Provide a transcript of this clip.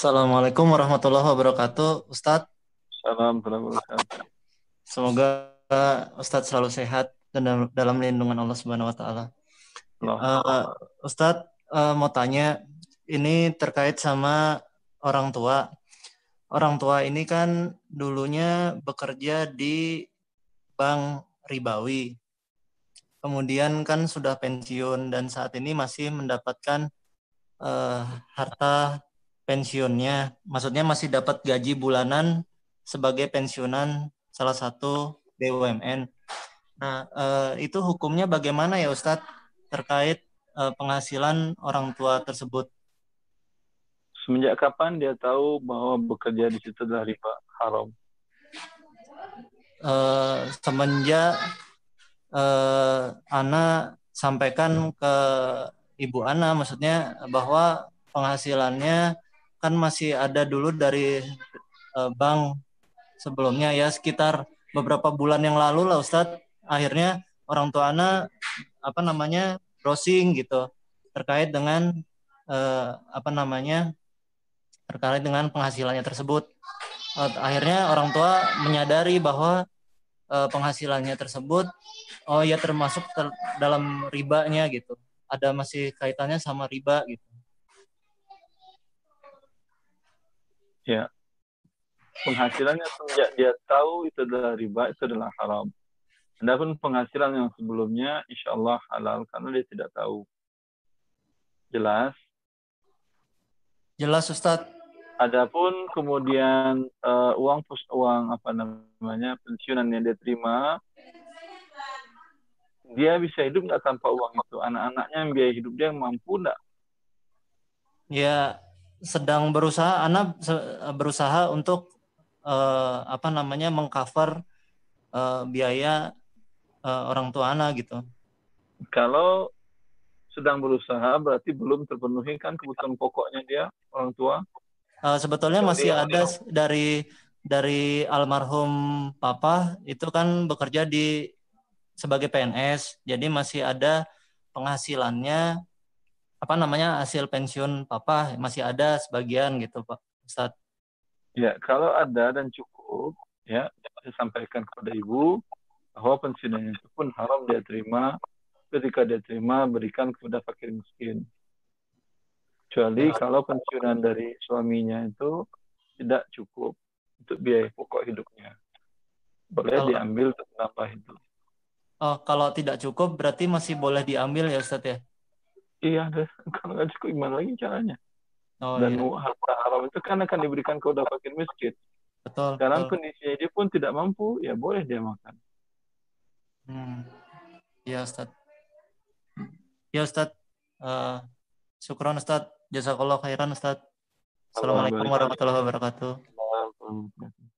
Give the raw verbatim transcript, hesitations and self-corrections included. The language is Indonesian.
Assalamualaikum warahmatullahi wabarakatuh, Ustadz. Salam, salam, salam. Semoga Ustadz selalu sehat dan dalam, dalam lindungan Allah Subhanahu Wa Taala. Allahumma. Uh, Ustadz uh, mau tanya, ini terkait sama orang tua. Orang tua ini kan dulunya bekerja di bank ribawi, kemudian kan sudah pensiun dan saat ini masih mendapatkan uh, harta pensiunnya, maksudnya masih dapat gaji bulanan sebagai pensiunan salah satu B U M N. Nah, eh, itu hukumnya bagaimana ya Ustadz terkait eh, penghasilan orang tua tersebut? Semenjak kapan dia tahu bahwa bekerja di situ adalah riba haram? Eh, semenjak eh, Ana sampaikan ke Ibu Ana, maksudnya bahwa penghasilannya kan masih ada dulu dari eh, bank sebelumnya ya, sekitar beberapa bulan yang lalu lah Ustadz. Akhirnya orang tua Ana apa namanya browsing gitu terkait dengan eh, apa namanya terkait dengan penghasilannya tersebut. Eh, akhirnya orang tua menyadari bahwa eh, penghasilannya tersebut oh ya termasuk ter- dalam ribanya gitu. Ada masih kaitannya sama riba gitu. Ya, penghasilannya semenjak dia tahu itu adalah riba, itu adalah haram. Adapun penghasilan yang sebelumnya, insya Allah halal karena dia tidak tahu. Jelas. Jelas Ustadz. Adapun kemudian uh, uang pus uang apa namanya pensiunan yang dia terima, dia bisa hidup nggak tanpa uang itu? Anak-anaknya yang biaya hidup dia mampu nggak? Ya sedang berusaha, Ana berusaha untuk eh, apa namanya mengcover eh, biaya eh, orang tua Ana gitu. Kalau sedang berusaha berarti belum terpenuhi kan kebutuhan pokoknya dia orang tua. Uh, sebetulnya Kecuali masih yang ada dari dari almarhum papa itu kan bekerja di sebagai P N S, jadi masih ada penghasilannya apa namanya hasil pensiun papa masih ada sebagian gitu Pak Ustadz. ya kalau ada dan cukup ya saya sampaikan kepada ibu bahwa pensiunnya itu pun haram dia terima, ketika dia terima berikan kepada fakir miskin. Kecuali Ya. kalau pensiunan dari suaminya itu tidak cukup untuk biaya pokok hidupnya. Boleh Kalau diambil untuk menambah itu. oh, kalau tidak cukup berarti masih boleh diambil ya Ustadz ya. Iya deh, kalau nggak cukup gimana lagi caranya? Oh Dan iya, harta haram itu kan akan diberikan kepada fakir miskin. betul Sekarang betul. kondisinya dia pun tidak mampu, ya boleh dia makan. Hmm, ya Ustadz. Ya Ustadz. Uh, syukron Ustadz. Jazakallah khairan Ustadz. Allah Assalamualaikum barik. warahmatullahi wabarakatuh. Allah.